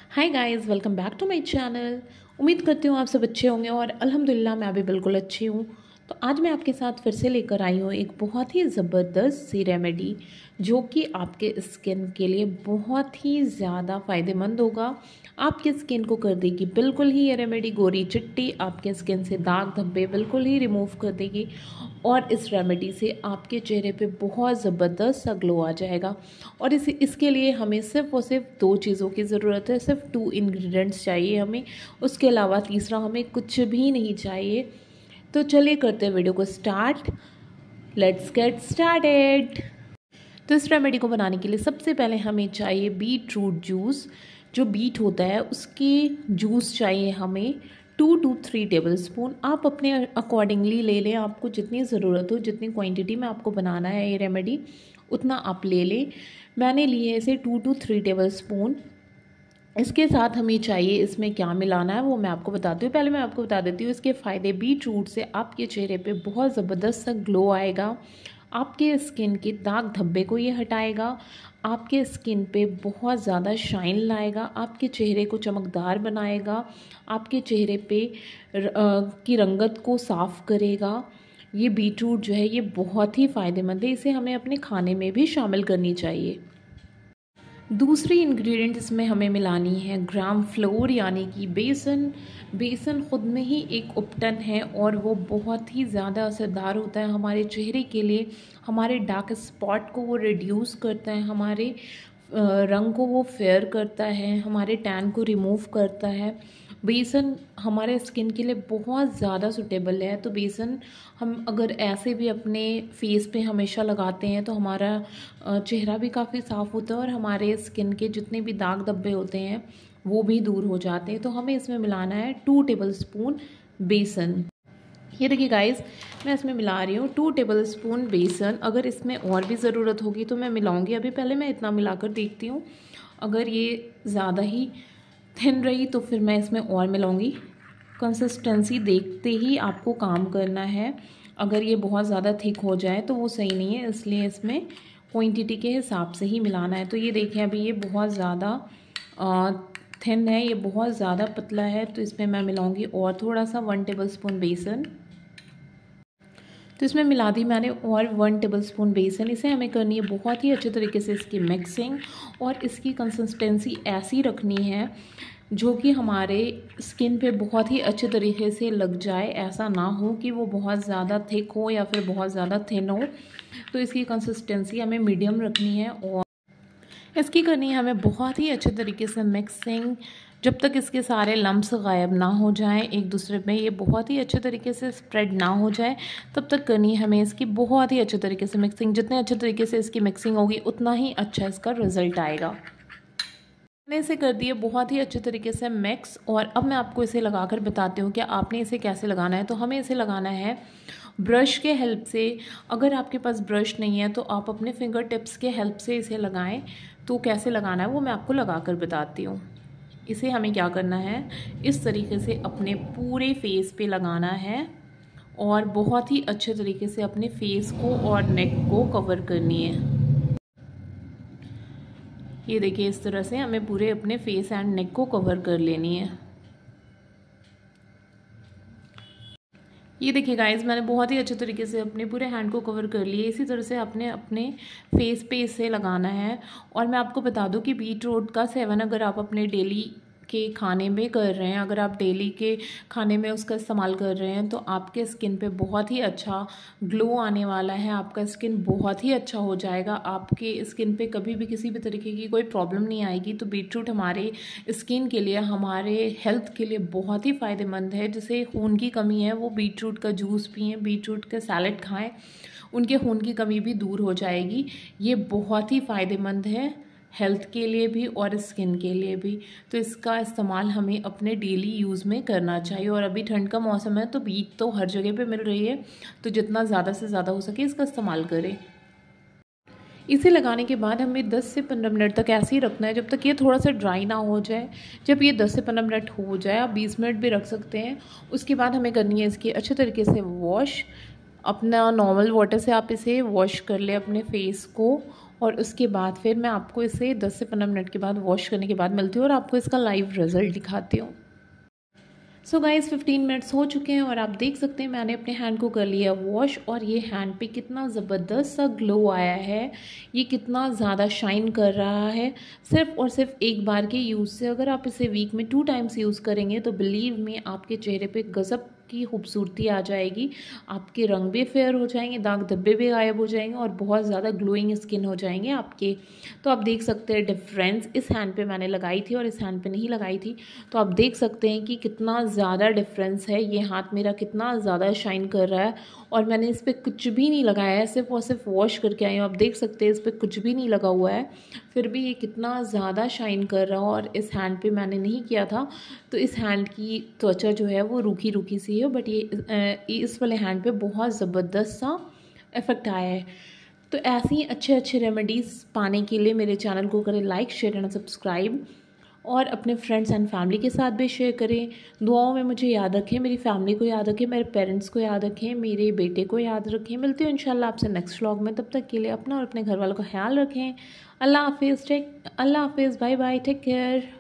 Hi guys, welcome back to my channel. उम्मीद करती हूँ आप सब अच्छे होंगे और अल्हम्दुलिल्लाह मैं भी बिल्कुल अच्छी हूँ। तो आज मैं आपके साथ फिर से लेकर आई हूँ एक बहुत ही ज़बरदस्त सी रेमेडी जो कि आपके स्किन के लिए बहुत ही ज़्यादा फ़ायदेमंद होगा। आपके स्किन को कर देगी बिल्कुल ही ये रेमेडी गोरी चिट्टी, आपके स्किन से दाग धब्बे बिल्कुल ही रिमूव कर देगी और इस रेमेडी से आपके चेहरे पे बहुत ज़बरदस्त सा ग्लो आ जाएगा। और इसके लिए हमें सिर्फ़ और सिर्फ 2 चीज़ों की ज़रूरत है, सिर्फ 2 इंग्रेडिएंट्स चाहिए हमें, उसके अलावा तीसरा हमें कुछ भी नहीं चाहिए। तो चलिए करते हैं वीडियो को स्टार्ट। Let's get started. तो इस रेमेडी को बनाने के लिए सबसे पहले हमें चाहिए बीट रूट जूस। जो बीट होता है उसकी जूस चाहिए हमें 2 to 3 टेबल स्पून। आप अपने अकॉर्डिंगली ले लें, आपको जितनी ज़रूरत हो, जितनी क्वांटिटी में आपको बनाना है ये रेमेडी उतना आप ले लें। मैंने लिए है इसे 2 to 3 टेबल स्पून। इसके साथ हमें चाहिए, इसमें क्या मिलाना है वो मैं आपको बताती हूँ। पहले मैं आपको बता देती हूँ इसके फ़ायदे। बीट रूट से आपके चेहरे पे बहुत ज़बरदस्त सा ग्लो आएगा, आपके स्किन के दाग धब्बे को ये हटाएगा, आपके स्किन पे बहुत ज़्यादा शाइन लाएगा, आपके चेहरे को चमकदार बनाएगा, आपके चेहरे पे की रंगत को साफ़ करेगा। ये बीटरूट जो है ये बहुत ही फ़ायदेमंद है, इसे हमें अपने खाने में भी शामिल करनी चाहिए। दूसरी इंग्रेडिएंट इसमें हमें मिलानी है ग्राम फ्लोर यानी कि बेसन। बेसन ख़ुद में ही एक उपटन है और वो बहुत ही ज़्यादा असरदार होता है हमारे चेहरे के लिए। हमारे डार्क स्पॉट को वो रिड्यूस करता है, हमारे रंग को वो फेयर करता है, हमारे टैन को रिमूव करता है। बेसन हमारे स्किन के लिए बहुत ज़्यादा सूटेबल है। तो बेसन हम अगर ऐसे भी अपने फेस पे हमेशा लगाते हैं तो हमारा चेहरा भी काफ़ी साफ़ होता है और हमारे स्किन के जितने भी दाग धब्बे होते हैं वो भी दूर हो जाते हैं। तो हमें इसमें मिलाना है 2 टेबल स्पून बेसन। ये देखिए गाइस, मैं इसमें मिला रही हूँ 2 टेबल स्पून बेसन। अगर इसमें और भी ज़रूरत होगी तो मैं मिलाऊंगी, अभी पहले मैं इतना मिलाकर देखती हूँ। अगर ये ज़्यादा ही थिन रही तो फिर मैं इसमें और मिलाऊंगी। कंसिस्टेंसी देखते ही आपको काम करना है। अगर ये बहुत ज़्यादा थिक हो जाए तो वो सही नहीं है, इसलिए इसमें क्वांटिटी के हिसाब से ही मिलाना है। तो ये देखें अभी ये बहुत ज़्यादा थिन है, ये बहुत ज़्यादा पतला है, तो इसमें मैं मिलाऊंगी और थोड़ा सा 1 टेबल स्पून बेसन। तो इसमें मिला दी मैंने और 1 टेबल स्पून बेसन। इसे हमें करनी है बहुत ही अच्छे तरीके से इसकी मिक्सिंग और इसकी कंसिस्टेंसी ऐसी रखनी है जो कि हमारे स्किन पे बहुत ही अच्छे तरीके से लग जाए। ऐसा ना हो कि वो बहुत ज़्यादा थिक हो या फिर बहुत ज़्यादा थिन हो। तो इसकी कंसिस्टेंसी हमें मीडियम रखनी है और इसकी करनी है हमें बहुत ही अच्छे तरीके से मिक्सिंग, जब तक इसके सारे लम्स गायब ना हो जाएं एक दूसरे में, ये बहुत ही अच्छे तरीके से स्प्रेड ना हो जाए, तब तक करनी है हमें इसकी बहुत ही अच्छे तरीके से मिक्सिंग। जितने अच्छे तरीके से इसकी मिक्सिंग होगी उतना ही अच्छा इसका रिज़ल्ट आएगा। मैंने इसे कर दिए बहुत ही अच्छे तरीके से मिक्स और अब मैं आपको इसे लगाकर बताती हूँ कि आपने इसे कैसे लगाना है। तो हमें इसे लगाना है ब्रश के हेल्प से। अगर आपके पास ब्रश नहीं है तो आप अपने फिंगर टिप्स के हेल्प से इसे लगाएं। तो कैसे लगाना है वो मैं आपको लगाकर बताती हूँ। इसे हमें क्या करना है, इस तरीके से अपने पूरे फेस पे लगाना है और बहुत ही अच्छे तरीके से अपने फेस को और नेक को कवर करनी है। ये देखिए इस तरह से हमें पूरे अपने फेस एंड नेक को कवर कर लेनी है। ये देखिए गाइस, मैंने बहुत ही अच्छे तरीके से अपने पूरे हैंड को कवर कर लिए। इसी तरह से आपने अपने फेस पे इसे लगाना है। और मैं आपको बता दूं कि बीट रूट का सेवन अगर आप अपने डेली के खाने में कर रहे हैं, अगर आप डेली के खाने में उसका इस्तेमाल कर रहे हैं तो आपके स्किन पे बहुत ही अच्छा ग्लो आने वाला है। आपका स्किन बहुत ही अच्छा हो जाएगा, आपके स्किन पे कभी भी किसी भी तरीके की कोई प्रॉब्लम नहीं आएगी। तो बीट रूट हमारे स्किन के लिए, हमारे हेल्थ के लिए बहुत ही फ़ायदेमंद है। जिसे खून की कमी है वो बीट रूट का जूस पिएँ, बीट रूट का सैलेड खाएँ, उनके खून की कमी भी दूर हो जाएगी। ये बहुत ही फ़ायदेमंद है हेल्थ के लिए भी और स्किन के लिए भी। तो इसका इस्तेमाल हमें अपने डेली यूज़ में करना चाहिए। और अभी ठंड का मौसम है तो बीट तो हर जगह पे मिल रही है, तो जितना ज़्यादा से ज़्यादा हो सके इसका इस्तेमाल करें। इसे लगाने के बाद हमें 10 से 15 मिनट तक ऐसे ही रखना है जब तक ये थोड़ा सा ड्राई ना हो जाए। जब ये 10 से 15 मिनट हो जाए, आप 20 मिनट भी रख सकते हैं। उसके बाद हमें करनी है इसकी अच्छे तरीके से वॉश। अपना नॉर्मल वाटर से आप इसे वॉश कर लें अपने फेस को और उसके बाद फिर मैं आपको इसे 10 से 15 मिनट के बाद वॉश करने के बाद मिलती हूँ और आपको इसका लाइव रिज़ल्ट दिखाती हूँ। सो गाइस 15 मिनट्स हो चुके हैं और आप देख सकते हैं मैंने अपने हैंड को कर लिया वॉश और ये हैंड पे कितना ज़बरदस्त सा ग्लो आया है। ये कितना ज़्यादा शाइन कर रहा है सिर्फ़ और सिर्फ एक बार के यूज़ से। अगर आप इसे वीक में 2 टाइम्स यूज़ करेंगे तो बिलीव मी आपके चेहरे पे गज़ब की खूबसूरती आ जाएगी। आपके रंग भी फेयर हो जाएंगे, दाग धब्बे भी गायब हो जाएंगे और बहुत ज़्यादा ग्लोइंग स्किन हो जाएंगे आपके। तो आप देख सकते हैं डिफरेंस। इस हैंड पे मैंने लगाई थी और इस हैंड पे नहीं लगाई थी, तो आप देख सकते हैं कि कितना ज़्यादा डिफरेंस है। ये हाथ मेरा कितना ज़्यादा शाइन कर रहा है और मैंने इस पर कुछ भी नहीं लगाया है, सिर्फ और सिर्फ वॉश करके आई हूँ। आप देख सकते हैं इस पर कुछ भी नहीं लगा हुआ है, फिर भी ये कितना ज़्यादा शाइन कर रहा है। और इस हैंड पे मैंने नहीं किया था, तो इस हैंड की त्वचा जो है वो रूखी रूखी सी है, बट ये इस वाले हैंड पे बहुत ज़बरदस्त सा इफ़ेक्ट आया है। तो ऐसे ही अच्छे अच्छे रेमेडीज़ पाने के लिए मेरे चैनल को करें लाइक, शेयर एंड सब्सक्राइब और अपने फ्रेंड्स एंड फैमिली के साथ भी शेयर करें। दुआओं में मुझे याद रखें, मेरी फैमिली को याद रखें, मेरे पेरेंट्स को याद रखें, मेरे बेटे को याद रखें। मिलती हूँ इंशाल्लाह आपसे नेक्स्ट व्लॉग में। तब तक के लिए अपना और अपने घर वालों का ख्याल रखें। अल्लाह हाफिज़, बाय बाय, टेक केयर।